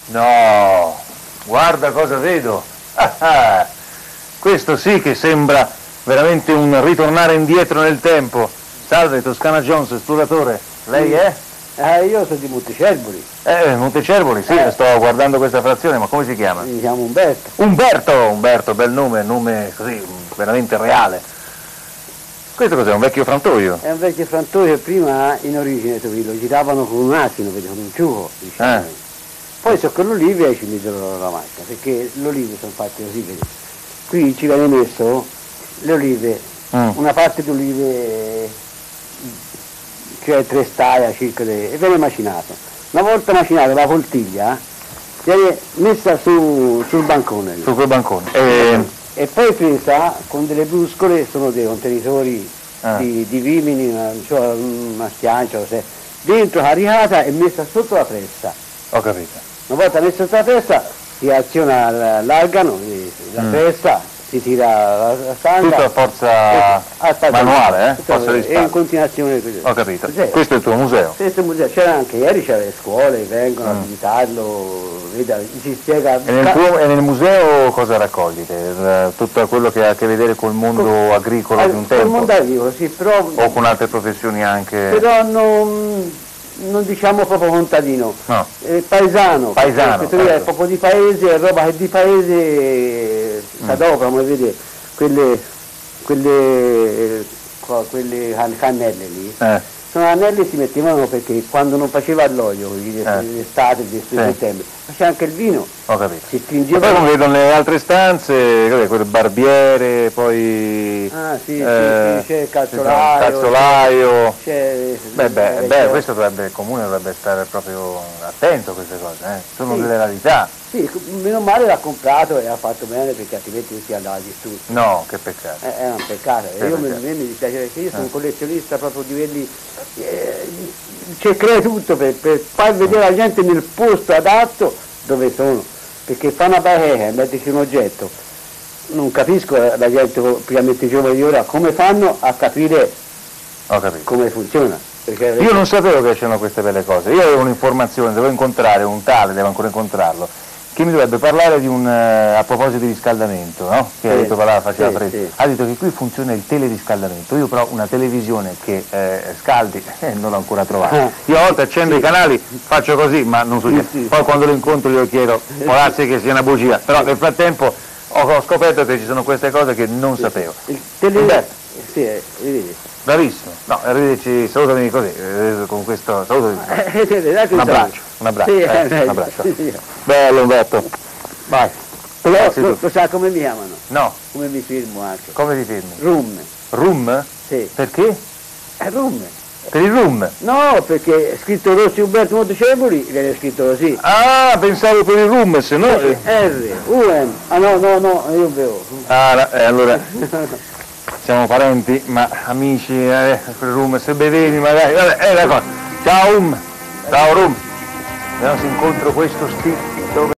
No, guarda cosa vedo. Questo sì che sembra veramente un ritornare indietro nel tempo. Salve, Toscana Jones, esploratore. Lei è? Io sono di Montecervoli. Montecervoli, sì, sto guardando questa frazione, ma come si chiama? Mi chiamo Umberto. Umberto, bel nome così, veramente reale. Questo cos'è, un vecchio frantoio? È un vecchio frantoio, prima in origine lo giravano con un asino, con un ciuco, diciamo. Poi so con l'olive ci misero la macchina, perché le olive sono fatte così, vedi. Qui ci viene messo le olive, una parte di olive, cioè 3 staia circa, e viene macinato. Una volta macinato la poltiglia, viene messa sul bancone. Su quel bancone. E poi presa con delle bruscole, sono dei contenitori di vimini, una schiancia, dentro caricata e messa sotto la pressa. Ho capito. Una volta messa sotto la pressa si aziona l'argano, la pressa, si tira la stanga. Tutta a forza manuale, forza di e in continuazione. Ho capito. Questo è il tuo museo? Questo è il museo, c'era anche ieri, c'era le scuole, vengono a visitarlo, si spiega. E nel museo cosa raccoglite? Tutto quello che ha a che vedere col mondo agricolo di un tempo? Col mondo agricolo, sì, però. O con altre professioni anche? Però non diciamo proprio contadino, no. Paesano. Paesano, certo. È proprio di paese, è roba che di paese si adopera, come vedete, quelle cannelle lì. Sono anelli si mettevano perché quando non faceva l'olio, l'estate, il settembre, faceva anche il vino. Ho capito. Si stringeva. Poi come vedo nelle altre stanze, quel barbiere, poi c'è il calzolaio. Questo il comune dovrebbe stare proprio attento a queste cose, sono delle rarità. Sì, meno male l'ha comprato e ha fatto bene perché altrimenti si andava distrutto. No, che peccato. È un peccato. Mi dispiace perché io sono un collezionista proprio di quelli che crea tutto per far vedere la gente nel posto adatto dove sono. Perché fa una bacheca e metterci un oggetto. Non capisco la gente, praticamente giovane di ora, come fanno a capire come funziona. Io non sapevo che c'erano queste belle cose. Io avevo un'informazione, devo incontrare un tale, devo ancora incontrarlo, che mi dovrebbe parlare di a proposito di riscaldamento, no? Che ha detto faceva freddo. Ha detto che qui funziona il teleriscaldamento. Io però una televisione che scaldi non l'ho ancora trovata. Io a volte accendo i canali, faccio così, ma non succede. Poi quando lo incontro glielo chiedo, può darsi che sia una bugia, però nel frattempo ho scoperto che ci sono queste cose che non sapevo. Bravissimo, no, arrivederci, salutami così, con questo saluto, un abbraccio, un abbraccio. Bello Umberto, vai. Però lo sa come mi chiamano? No. Come mi firmo anche? Come ti firmi? Rum. Rum? Sì. Perché? Rum. Per il rum? No, perché è scritto Rossi Umberto Montecervoli, viene scritto così. Ah, pensavo per il rum, se no... R, U-M, no, io bevo. Allora... Siamo parenti, ma amici, rum, se bevevi magari, vabbè, d'accordo. Ciao Rum, ciao Rum. Vediamo se incontro questo